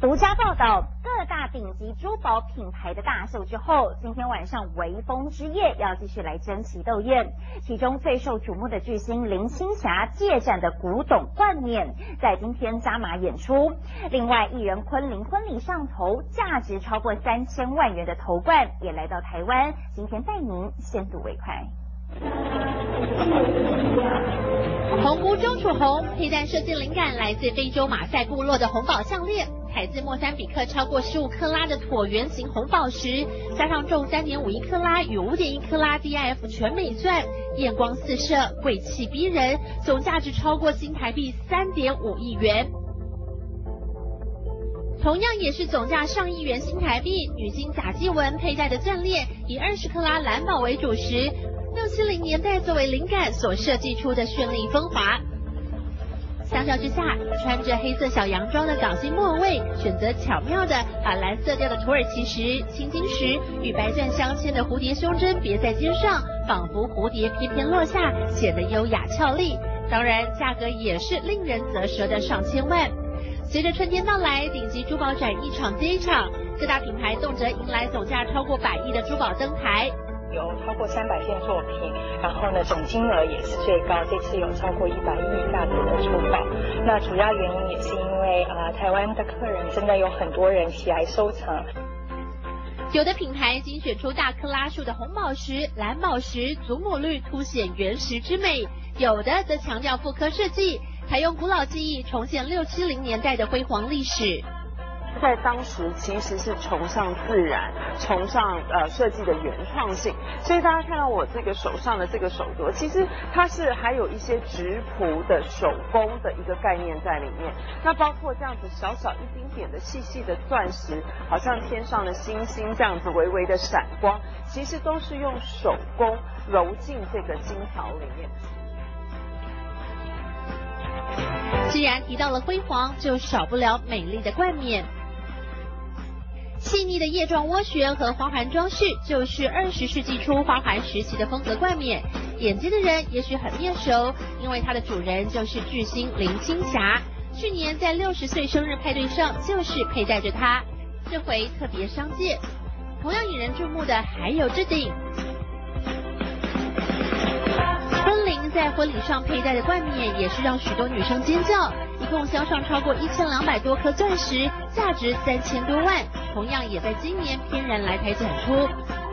独家报道，各大顶级珠宝品牌的大秀之后，今天晚上微风之夜要继续来争奇斗艳。其中最受瞩目的巨星林青霞借展的古董冠冕，在今天加码演出。另外，艺人昆凌婚礼上头，价值超过3000万元的头冠也来到台湾，今天带您先睹为快。 红菇钟楚红佩戴设计灵感来自非洲马赛部落的红宝项链，采自莫桑比克超过15克拉的椭圆形红宝石，加上重3.51克拉与5.1克拉 DIF 全美钻，艳光四射，贵气逼人，总价值超过新台币3.5亿元。同样也是总价上亿元新台币，女星贾静雯佩戴的钻链以20克拉蓝宝为主石，670年代作为灵感所设计出的绚丽风华。相较之下，穿着黑色小洋装的港星莫文蔚选择巧妙的把蓝色调的土耳其石、青金石与白钻镶嵌的蝴蝶胸针别在肩上，仿佛蝴蝶翩翩落下，显得优雅俏丽。当然，价格也是令人啧舌的上千万。随着春天到来，顶级珠宝展一场接一场，各大品牌动辄迎来总价超过100亿的珠宝登台。 有超过300件作品，然后呢，总金额也是最高，这次有超过100亿价值的珠宝。那主要原因也是因为台湾的客人真的有很多人喜爱收藏。 有的品牌精选出大克拉数的红宝石、蓝宝石，祖母绿凸显原石之美；有的则强调复刻设计，采用古老技艺重现670年代的辉煌历史。 在当时其实是崇尚自然，崇尚设计的原创性，所以大家看到我这个手上的这个手镯，其实它是还有一些质朴的手工的一个概念在里面。那包括这样子小小一丁点的细细的钻石，好像天上的星星这样子微微的闪光，其实都是用手工揉进这个金条里面。 既然提到了辉煌，就少不了美丽的冠冕。细腻的叶状涡旋和花环装饰，就是20世纪初花环时期的风格冠冕。眼尖的人也许很面熟，因为它的主人就是巨星林青霞。去年在60岁生日派对上，就是佩戴着它，这回特别商界。同样引人注目的还有这顶。昆凌在婚礼上佩戴的冠冕，也是让许多女生尖叫。一共镶上超过1200多颗钻石，价值3000多万，同样也在今年翩然来台展出。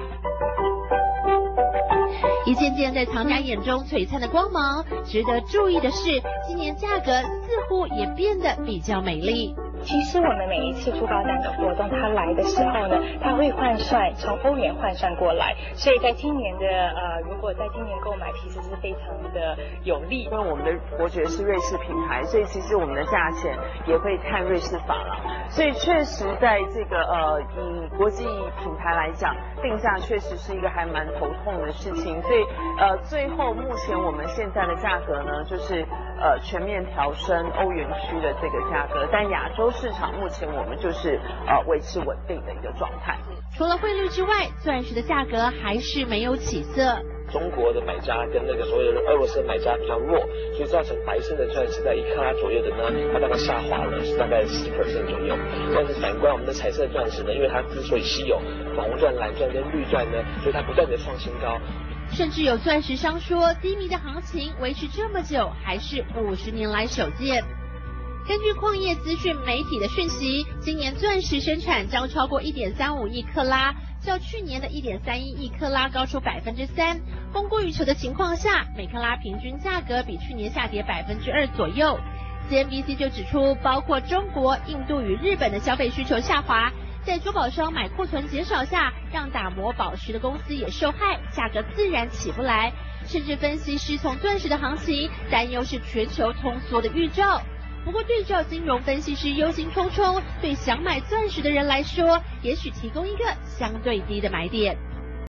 一件件在藏家眼中璀璨的光芒，值得注意的是，今年价格似乎也变得比较美丽。 其实我们每一次珠宝展的活动，它来的时候呢，它会换算，从欧元换算过来，所以在今年的如果在今年购买，其实是非常的有利。 因为我们的伯爵是瑞士品牌，所以其实我们的价钱也会看瑞士法郎，所以确实在这个以国际品牌来讲，定价确实是一个还蛮头痛的事情。所以最后目前我们现在的价格呢，就是全面调升欧元区的这个价格，但亚洲市场目前我们就是维持稳定的一个状态。 除了汇率之外，钻石的价格还是没有起色。 中国的买家跟那个所有的俄罗斯买家比较弱，所以造成白色的钻石在1克拉左右的呢，它大概下滑了，是大概10% 左右。但是反观我们的彩色钻石呢，因为它之所以稀有，粉红钻、蓝钻跟绿钻呢，所以它不断的创新高。 甚至有钻石商说，低迷的行情维持这么久，还是50年来首见。根据矿业资讯媒体的讯息，今年钻石生产将超过1.35亿克拉，较去年的1.31亿克拉高出3%。供过于求的情况下，每克拉平均价格比去年下跌2%左右。CNBC 就指出，包括中国、印度与日本的消费需求下滑，在珠宝商买库存减少下，让打磨宝石的公司也受害，价格自然起不来。甚至分析师从钻石的行情担忧是全球通缩的预兆。不过对照金融分析师忧心忡忡，对想买钻石的人来说，也许提供一个相对低的买点。